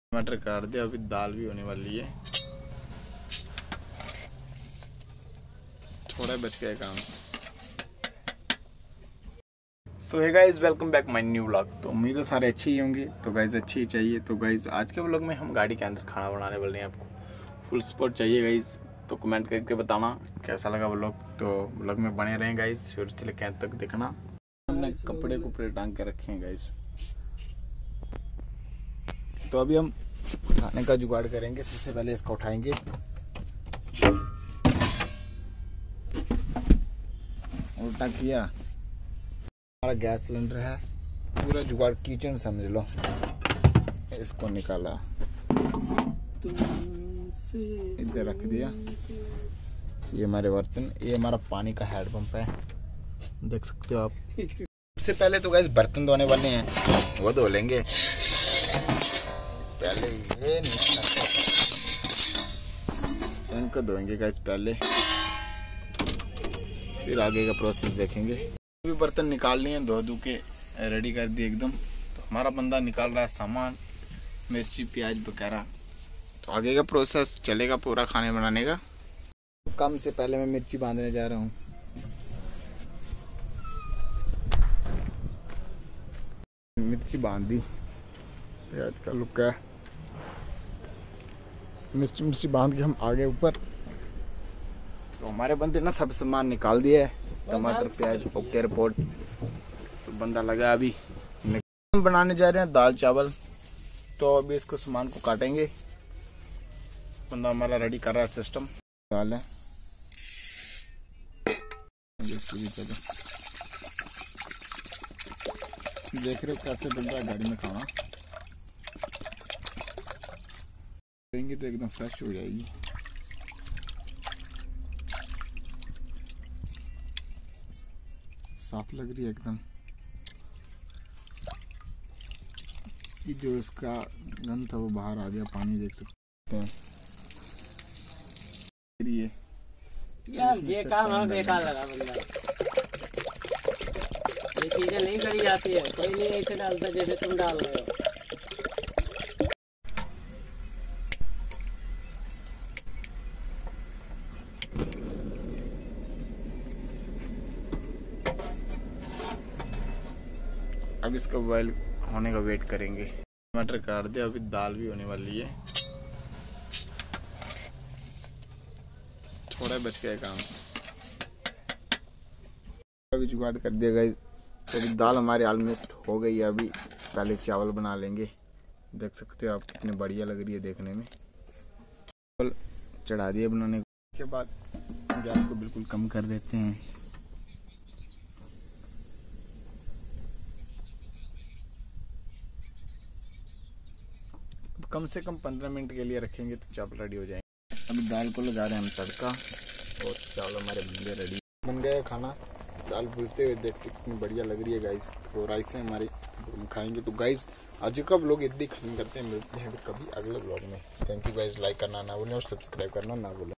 टमाटर काट दिया, अभी दाल भी होने वाली है। थोड़ा बच गया काम। So hey guys, welcome back my new vlog. तो उम्मीद है सारे अच्छे ही होंगे। तो गाइस अच्छे ही चाहिए। तो गाइस आज के व्लॉग में हम गाड़ी के अंदर खाना बनाने वाले हैं। आपको फुल सपोर्ट चाहिए गाइस, तो कमेंट करके बताना कैसा लगा व्लॉग। तो व्लॉग में बने रहें गाइस, शुरू से लेकर अंत तक देखना। हमने कपड़े कुपड़े टांग के रखे हैं गाइस। तो अभी हम खाने का जुगाड़ करेंगे। सबसे पहले इसको उठाएंगे, उल्टा किया। हमारा गैस सिलेंडर है, पूरा जुगाड़ किचन समझ लो। इसको निकाला, इधर रख दिया। ये हमारे बर्तन, ये हमारा पानी का हैंड पंप है, देख सकते हो आप। सबसे पहले तो गाइस बर्तन धोने वाले हैं, वो धो लेंगे पहले। ये इनको धोएंगे गाइस पहले, फिर आगे का प्रोसेस देखेंगे। भी बर्तन निकाल लिए, धो धो के रेडी कर दिए एकदम। तो हमारा बंदा निकाल रहा है सामान, मिर्ची प्याज वगैरह। तो आगे का प्रोसेस चलेगा पूरा खाने बनाने का। कम से पहले मैं मिर्ची बांधने जा रहा हूँ। मिर्ची बांध दी, प्याज का लुक है। मिर्ची बांध के हम आगे ऊपर। तो हमारे बंदे ना सब सामान निकाल दिए, टमाटर प्याज ओके रिपोर्ट। तो बंदा लगा अभी हम बनाने जा रहे हैं दाल चावल। तो अभी इसको सामान को काटेंगे। बंदा हमारा रेडी कर रहा है सिस्टम। दाल है, देख रहे हो कैसे बन रहा है गाड़ी में खाना। देंगे तो एकदम फ्रेश हो जाएगी। साफ लग रही है एकदम। ये जो इसका गंध था वो बाहर आ गया, पानी देख सकते हैं। यार ये काम हमें बेकार लगा बंदा। ये चीजें नहीं करी जाती है, कोई नहीं ऐसे डालता जैसे तुम डाल रहे हो। अब इसका बॉयल होने का वेट करेंगे। टमाटर काट दिया, अभी दाल भी होने वाली है। थोड़ा बच गया काम, अभी जुगाड़ कर दिया गाइस। तो अभी दाल हमारी ऑलमोस्ट हो गई है। अभी पहले चावल बना लेंगे। देख सकते हो आप कितनी बढ़िया लग रही है देखने में। चावल चढ़ा दिए बनाने के बाद गैस को बिल्कुल कम कर देते हैं। कम से कम 15 मिनट के लिए रखेंगे तो चावल रेडी हो जाएंगे। अभी दाल को लगा रहे हैं हम तड़का, और चावल हमारे बन रेडी बन गया खाना। दाल भूलते हुए देखते कितनी बढ़िया लग रही है गाइस। तो राइस है हमारी, हम खाएंगे। तो गाइस आज का व्लॉग इतनी खत्म करते हैं, मिलते हैं कभी अगले व्लॉग में। थैंक यू गाइस, लाइक करना ना भूलें और सब्सक्राइब करना ना भूलें।